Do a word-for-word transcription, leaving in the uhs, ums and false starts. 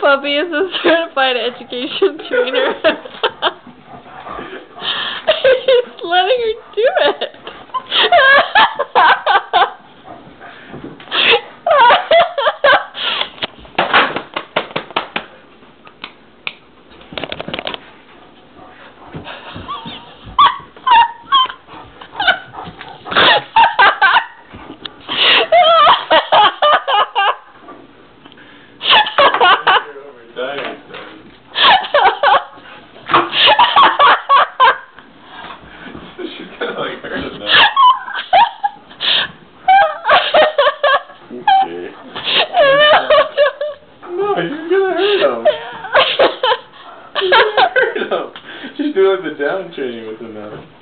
Puppy is a certified education trainer. He's letting her do it. She's gonna like hurt him now. Okay. No, she's gonna hurt him. She's gonna hurt him. She's doing the down training with him now.